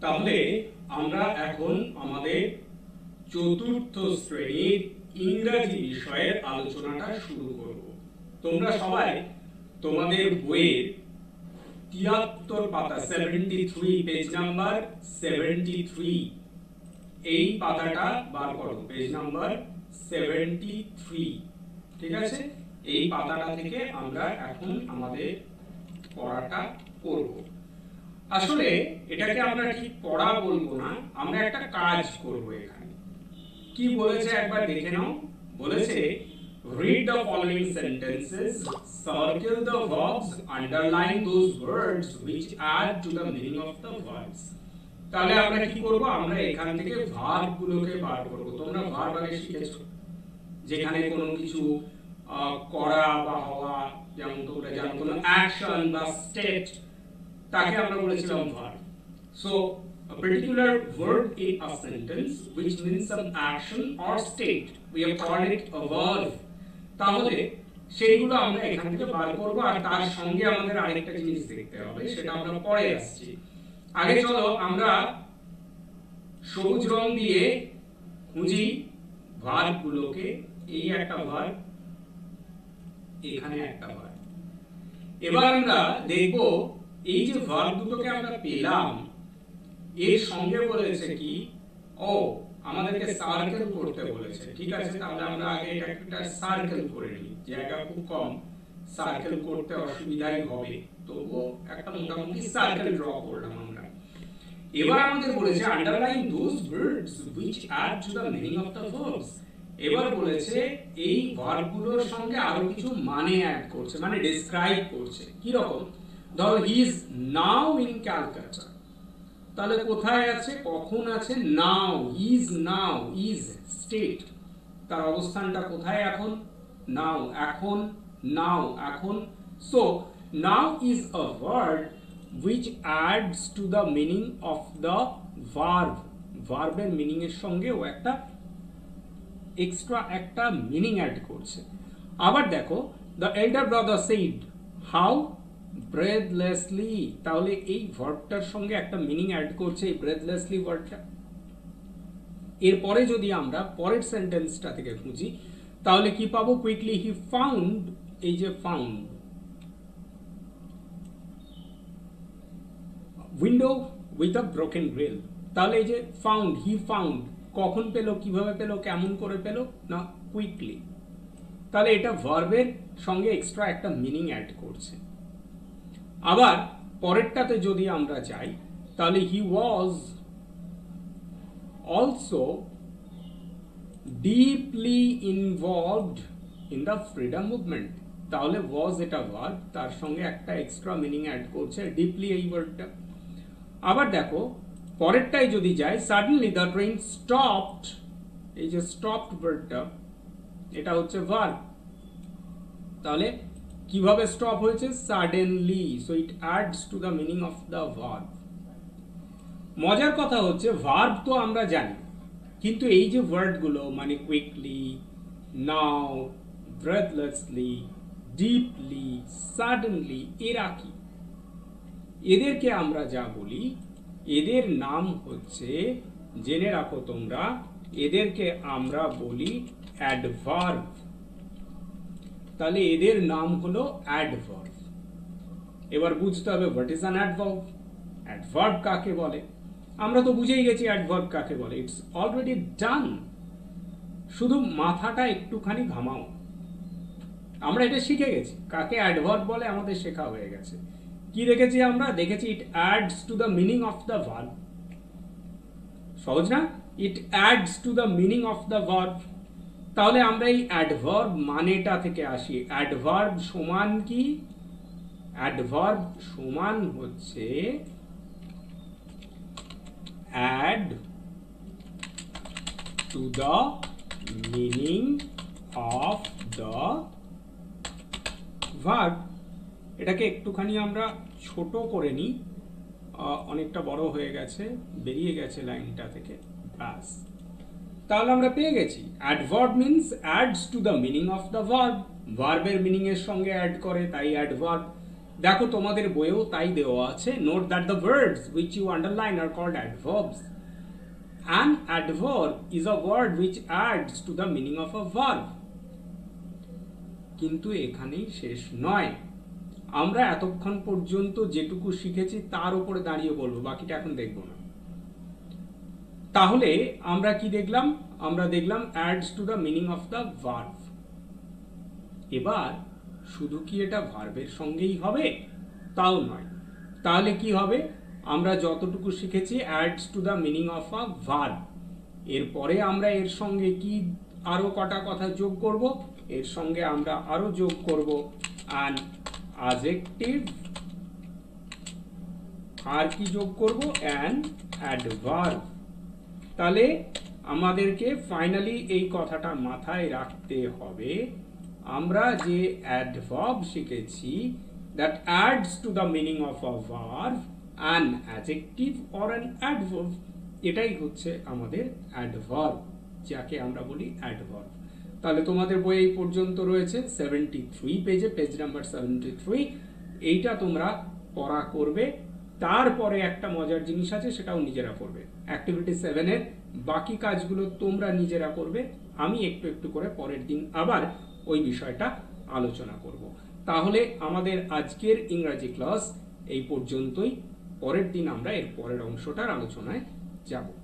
তাহলে আমরা এখন আমাদের চতুর্থ শ্রেণীর ইংরেজি বিষয়ের আলোচনাটা শুরু করব। তোমরা সবাই তোমাদের বইয়ের 73 পাতা 73 পেজ নাম্বার 73 এই পাতাটা বার করো, পেজ নাম্বার 73। ঠিক আছে, এই পাতাটা থেকে আমরা এখন আমাদের পড়াটা করব। আসলে এটাকে আমরা ঠিক পড়া বলবো না, আমরা একটা কাজ করব। এখানে কি বলেছে একবার দেখে নাও। বলেছে read the following sentences, circle the verbs, underline those words which add to the meaning of the verbs। তাহলে আমরা কি করব, আমরা এখান থেকে ভার্ব গুলোকে বার করব। তোমরা ভার্ব আগে শিখেছো, যেখানে কোনো কিছু করা বা হওয়া, যেমন তোমরা জানো কোনো অ্যাকশন বা স্টেট, তাকে আমরা বলেছিলাম verb. So a particular verb in a sentence which means some action or state, we have called it a verb। তাহলে সেইগুলো আমরা এখান থেকে বার করব, আর তার সঙ্গে আমাদের আরেকটা জিনিস দেখতে হবে, সেটা আমরা পরে আসছি। আগে চলো আমরা সবুজ রং দিয়ে খুঁজি ভার্ব গুলোকে। এই একটা ভার্ব, এখানে একটা ভার্ব। এবার আমরা দেখব এই যে ভার্ব দুটোকে আমরা পেলাম, এর সঙ্গে বলেছে কি, ও আমাদেরকে সার্কেল করতে বলেছে। ঠিক আছে, তাহলে আমরা আগে এটা একটা সার্কেল করে নিই, জায়গা খুব কম, সার্কেল করতে অসুবিধাই হবে, তবুও একটা মোটামুটি সার্কেল ড্র করলাম আমরা। এবার আমাদের বলেছে underline those words which add to the meaning of the verbs. এবার বলেছে এই ভার্বগুলোর সঙ্গে আরো কিছু মানে অ্যাড করছে, মানে ডেসক্রাইব করছে। কি রকম? ধরো he is now in Calcutta, তাহলে কোথায় আছে, কখন আছে? Now, is now, is state, তার অবস্থানটা কোথায় এখন? নাও, এখন, নাও, এখন। So now is a verb which adds to the meaning of the verb। ভার্বের মিনিং এর সঙ্গে ও একটা এক্সট্রা একটা মিনিং অ্যাড করছে। আবার দেখো the elder brother said how breathlessly, তাহলে এই ভার্বটার সঙ্গে একটা মিনিং অ্যাড করছে এই breathlessly ওয়ার্ডটা। এরপরে যদি আমরা পরের সেন্টেন্সটা থেকে খুঁজি, তাহলে কি পাবো? কুইকলি হি ফাউন্ড, এই যে found, window with a broken grill, তাহলে এই যে ফাউন্ড, হি ফাউন্ড, কখন পেলো, কিভাবে পেলো, কেমন করে পেলো? না কুইকলি। তাহলে এটা ভার্বের সঙ্গে এক্সট্রা একটা মিনিং অ্যাড করছে। আবার পরেরটাতে যদি আমরা যাই, তাহলে he was also deeply involved in the freedom movement. তাহলে ওয়াজ এটা ভার্ব, তার সঙ্গে একটা এক্সট্রা মিনিং অ্যাড করছে ডিপলি এই ওয়ার্ডটা। আবার দেখো পরেরটাই যদি যাই, সাডেনলি দ্য ট্রেন স্টপড, এই যে স্টপড ওয়ার্ডটা, এটা হচ্ছে ভার্ব। তাহলে কিভাবে স্টপ হয়েছে? Suddenly. So it adds to the meaning of the verb. মজার কথা হচ্ছে ভার্ব তো আমরা জানি, কিন্তু এই যে ওয়ার্ডগুলো মানে quickly, now, breathlessly, deeply, suddenly, এরা কি? এদেরকে আমরা যা বলি, এদের নাম হচ্ছে, জেনে রাখো তোমরা, এদেরকে আমরা বলি অ্যাডভার্ব। তাহলে এদের নাম হলো অ্যাডভার্ব। এবার বুঝতে হবে what is an adverb, adverb কাকে বলে। আমরা তো বুঝেই গেছি অ্যাডভার্ব কাকে বলে, ইটস অলরেডি ডান। শুধু মাথাটা একটুখানি ঘামাও, আমরা এটা শিখে গেছি কাকে অ্যাডভার্ব বলে, আমাদের শেখা হয়ে গেছে। কি দেখেছি আমরা? দেখেছি it adds to the meaning of the verb. সহজ না? It adds to the meaning of the verb. তাহলে আমরা এই অ্যাডভার্ব মানেটা থেকে আসি। অ্যাডভার্ব সমান কি? অ্যাডভার্ব সমান হচ্ছে add to the meaning of the verb. এটাকে একটুখানি আমরা ছোট করে নিই, অনেকটা বড় হয়ে গেছে, বেরিয়ে গেছে লাইনটা থেকে, ব্যাস। তাহলে আমরা পেয়ে গেছি adverb means adds to the meaning of the verb, ভার্বের মিনিং এর সঙ্গে অ্যাড করে, তাই অ্যাডভার্ব। দেখো তোমাদের বইয়েও তাই দেওয়া আছে, note that the verbs which you underline are called adverbs. An adverb is a word which adds to the meaning of a verb. কিন্তু এখানেই শেষ নয়, আমরা এতক্ষণ পর্যন্ত যেটুকু শিখেছি তার উপরে দাঁড়িয়ে বলবো, বাকিটা এখন দেখব না। তাহলে আমরা কি দেখলাম? আমরা দেখলাম adds to the meaning of the verb। এবার শুধু কি এটা ভার্বের সঙ্গেই হবে? তাও নয়। তাহলে কি হবে? আমরা যতটুকু শিখেছি adds to the meaning of a verb, এরপরে আমরা এর সঙ্গে কি আরো কটা কথা যোগ করব? এর সঙ্গে আমরা আরো যোগ করব an adjective, আর কি যোগ করব? an adverb। তাহলে আমাদেরকে ফাইনালি এই কথাটা মাথায় রাখতে হবে, আমরা যে adverb শিখেছি that adds to the meaning of a verb, an adjective or an adverb, এটাই হচ্ছে আমাদের adverb, যাকে আমরা বলি adverb। তাহলে তোমাদের বই এই পর্যন্ত রয়েছে 73 পেজে, পেজ নাম্বার 73। এইটা তোমরা পড়া করবে। তারপরে একটা মজার জিনিস আছে, সেটাও নিজেরা করবে। অ্যাক্টিভিটি 7 এর বাকি কাজগুলো তোমরা নিজেরা করবে, আমি একটু একটু করে পরের দিন আবার ওই বিষয়টা আলোচনা করব। তাহলে আমাদের আজকের ইংরাজি ক্লাস এই পর্যন্তই। পরের দিন আমরা এর পরের অংশটার আলোচনায় যাব।